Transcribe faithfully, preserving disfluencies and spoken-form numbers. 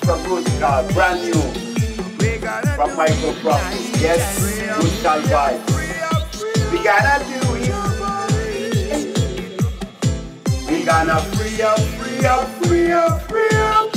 from Rootical, brand new. From Microprop. Yes, Rootical vibe. We gotta do it. We gonna free up, free up, free up, free up.